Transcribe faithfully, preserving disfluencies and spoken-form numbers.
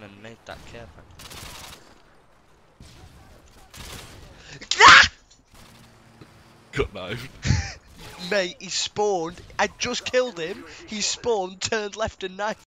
and made that care pack. Got knifed. Mate, he spawned. I just killed him. He spawned, turned left and knifed.